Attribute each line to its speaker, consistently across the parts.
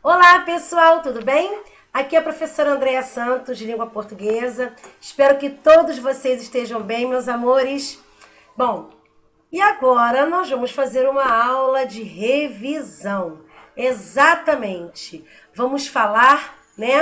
Speaker 1: Olá, pessoal, tudo bem? Aqui é a professora Andréa Santos, de língua portuguesa. Espero que todos vocês estejam bem, meus amores. Bom, e agora nós vamos fazer uma aula de revisão. Exatamente. Vamos falar,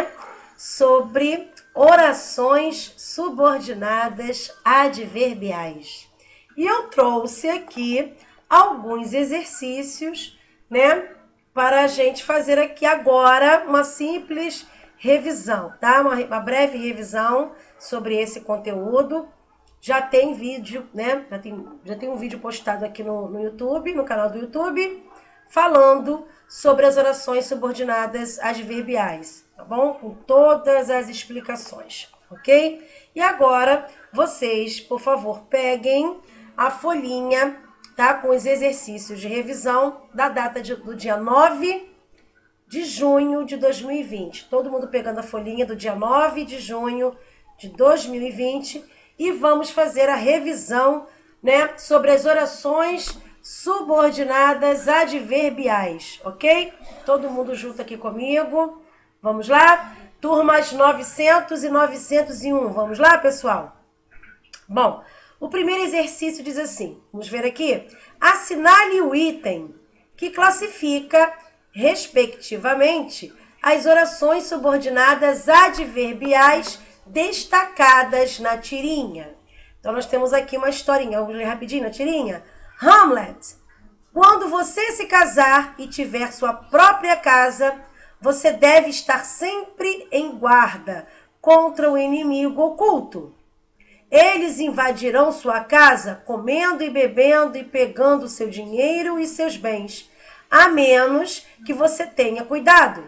Speaker 1: sobre orações subordinadas adverbiais. E eu trouxe aqui alguns exercícios, para a gente fazer aqui agora uma simples revisão, tá? Uma breve revisão sobre esse conteúdo. Já tem vídeo, Já tem um vídeo postado aqui no YouTube, no canal do YouTube, falando sobre as orações subordinadas adverbiais, tá bom? Com todas as explicações, ok? E agora, vocês, por favor, peguem a folhinha, tá? Com os exercícios de revisão da data do dia 9 de junho de 2020. Todo mundo pegando a folhinha do dia 9 de junho de 2020 e vamos fazer a revisão, sobre as orações subordinadas adverbiais, ok? Todo mundo junto aqui comigo. Vamos lá? Turmas 900 e 901. Vamos lá, pessoal? Bom, o primeiro exercício diz assim, vamos ver aqui. Assinale o item que classifica, respectivamente, as orações subordinadas adverbiais destacadas na tirinha. Então, nós temos aqui uma historinha. Vamos ler rapidinho na tirinha? Hamlet. Quando você se casar e tiver sua própria casa, você deve estar sempre em guarda contra o inimigo oculto. Eles invadirão sua casa comendo e bebendo e pegando seu dinheiro e seus bens, a menos que você tenha cuidado.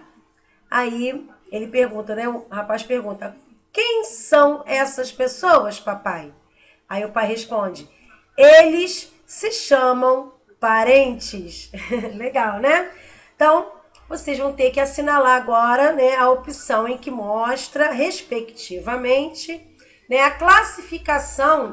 Speaker 1: Aí ele pergunta, o rapaz pergunta, quem são essas pessoas, papai? Aí o pai responde, eles se chamam parentes. Legal, né? Então, vocês vão ter que assinalar agora, a opção em que mostra, respectivamente, a classificação,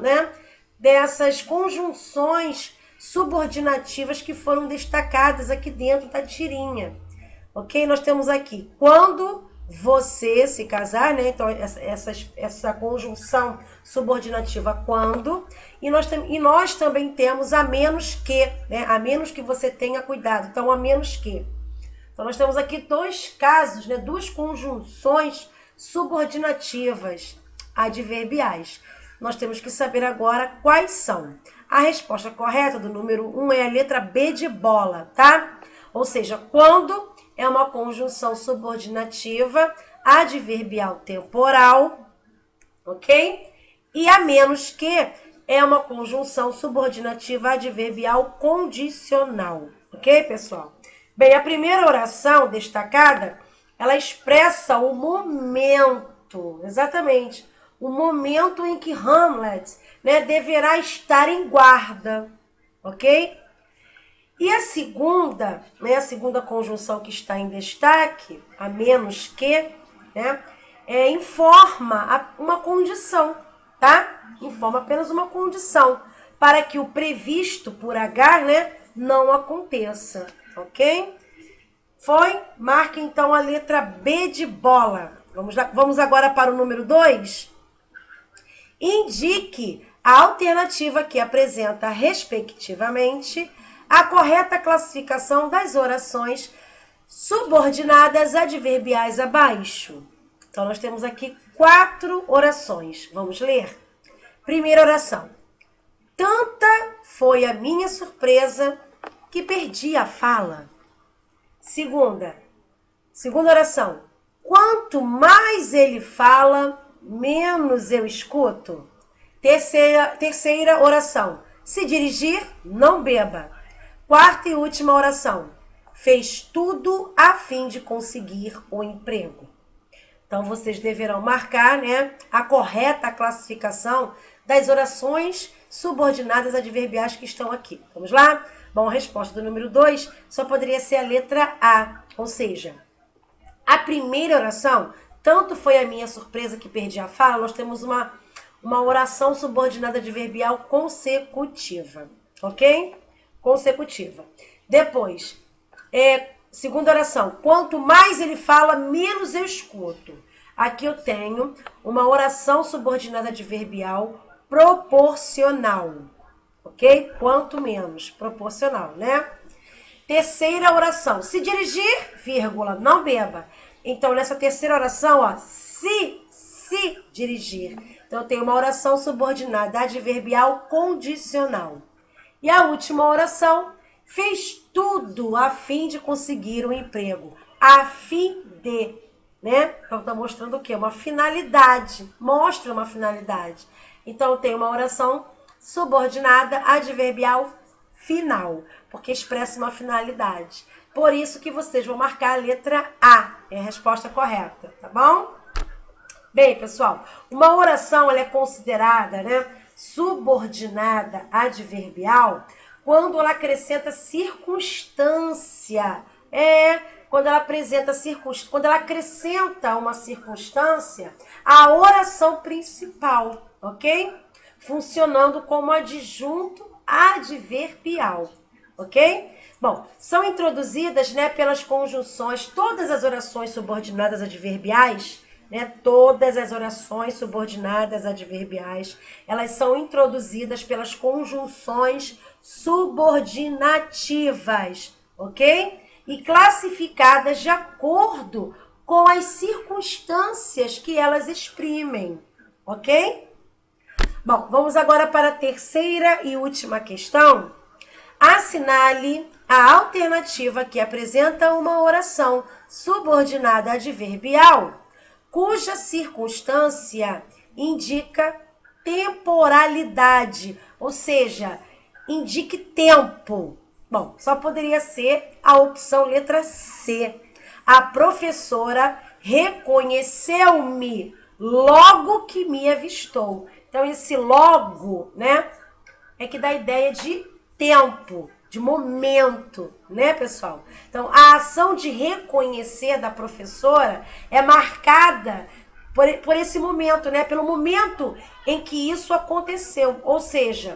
Speaker 1: dessas conjunções subordinativas que foram destacadas aqui dentro da tirinha. Ok? Nós temos aqui, quando você se casar, então essa conjunção subordinativa quando, e nós também temos a menos que, a menos que você tenha cuidado, então a menos que. Então nós temos aqui dois casos, duas conjunções subordinativas adverbiais. Nós temos que saber agora quais são. A resposta correta do número 1 é a letra B de bola, tá? Ou seja, quando é uma conjunção subordinativa adverbial temporal, ok? E a menos que é uma conjunção subordinativa adverbial condicional, ok, pessoal? Bem, a primeira oração destacada, ela expressa o momento, exatamente, o momento em que Hamlet, deverá estar em guarda, ok? E a segunda, a segunda conjunção que está em destaque, a menos que, informa uma condição, tá? Informa apenas uma condição para que o previsto por H, não aconteça, ok? Marque então a letra B de bola. Vamos agora para o número 2. Indique a alternativa que apresenta, respectivamente, a correta classificação das orações subordinadas adverbiais abaixo. Então, nós temos aqui 4 orações. Vamos ler? Primeira oração. Tanta foi a minha surpresa que perdi a fala. Segunda oração. Quanto mais ele fala, menos eu escuto. Terceira oração. Se dirigir, não beba. Quarta e última oração. Fez tudo a fim de conseguir o emprego. Então, vocês deverão marcar, a correta classificação das orações subordinadas adverbiais que estão aqui. Vamos lá? Bom, a resposta do número 2 só poderia ser a letra A, ou seja, a primeira oração, tanto foi a minha surpresa que perdi a fala, nós temos uma oração subordinada adverbial consecutiva, ok? Consecutiva. Depois, Segunda oração. Quanto mais ele fala, menos eu escuto. Aqui eu tenho uma oração subordinada adverbial proporcional. Ok? Quanto menos. Proporcional, né? Terceira oração. Se dirigir, vírgula, não beba. Então, nessa terceira oração, ó, se dirigir. Então, eu tenho uma oração subordinada adverbial condicional. E a última oração, fez tudo a fim de conseguir um emprego. A fim de, né? Então, está mostrando o quê? Uma finalidade. Mostra uma finalidade. Então, eu tenho uma oração subordinada adverbial final, porque expressa uma finalidade. Por isso que vocês vão marcar a letra A. É a resposta correta, tá bom? Bem, pessoal, uma oração ela é considerada, né, subordinada adverbial quando ela acrescenta circunstância. Quando ela acrescenta uma circunstância à oração principal, ok? Funcionando como adjunto adverbial, ok? Bom, são introduzidas, né, pelas conjunções, todas as orações subordinadas adverbiais, né, todas as orações subordinadas adverbiais, elas são introduzidas pelas conjunções subordinativas, ok? E classificadas de acordo com as circunstâncias que elas exprimem, ok? Bom, vamos agora para a terceira e última questão. Assinale a alternativa que apresenta uma oração subordinada adverbial cuja circunstância indica temporalidade, ou seja, indique tempo. Bom, só poderia ser a opção letra C. A professora reconheceu-me logo que me avistou. Então, esse logo, né, é que dá a ideia de tempo, de momento, né, pessoal? Então, a ação de reconhecer da professora é marcada por esse momento, né? Pelo momento em que isso aconteceu. Ou seja,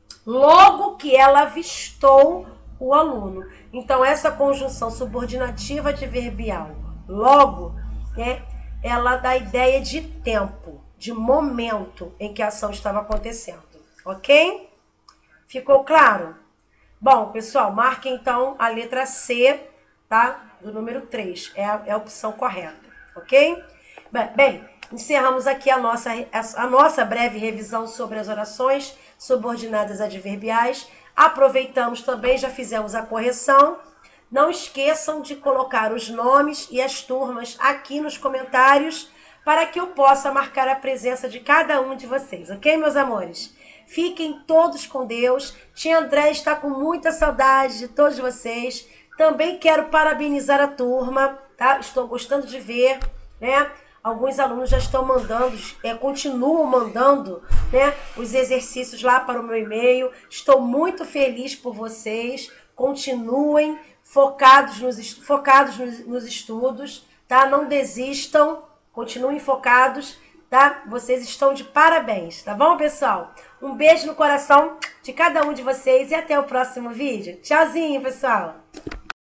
Speaker 1: logo que ela avistou o aluno. Então, essa conjunção subordinativa adverbial, logo, né, ela dá a ideia de tempo, de momento em que a ação estava acontecendo. Ok? Ficou claro? Bom, pessoal, marque então a letra C, tá? Do número 3. É a opção correta, ok? Bem, encerramos aqui a nossa breve revisão sobre as orações subordinadas adverbiais. Aproveitamos também, já fizemos a correção. Não esqueçam de colocar os nomes e as turmas aqui nos comentários para que eu possa marcar a presença de cada um de vocês, ok, meus amores? Fiquem todos com Deus. Tia André está com muita saudade de todos vocês. Também quero parabenizar a turma, tá? Estou gostando de ver, né? Alguns alunos já estão mandando, continuam mandando, né, os exercícios lá para o meu e-mail. Estou muito feliz por vocês. Continuem focados nos estudos, tá? Não desistam, continuem focados, tá? Vocês estão de parabéns, tá bom, pessoal? Um beijo no coração de cada um de vocês e até o próximo vídeo. Tchauzinho, pessoal!